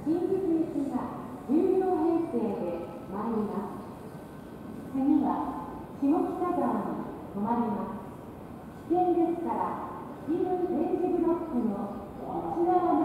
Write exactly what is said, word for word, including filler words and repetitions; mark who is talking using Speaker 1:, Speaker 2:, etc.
Speaker 1: 新宿行きがじゅう両編成で参ります。次は下北沢に止まります。危険ですから、黄色い点字ブロックの内側の